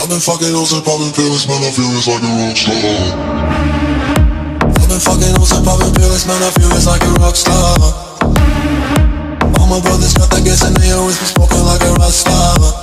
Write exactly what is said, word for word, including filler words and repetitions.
I've been fucking hoes and popping pills, man, I feel it's like a rock star. I've been fucking hoes and popping pills, man, I feel it's like a rock star. All my brothers got that gas and they always been smoking like a rock star.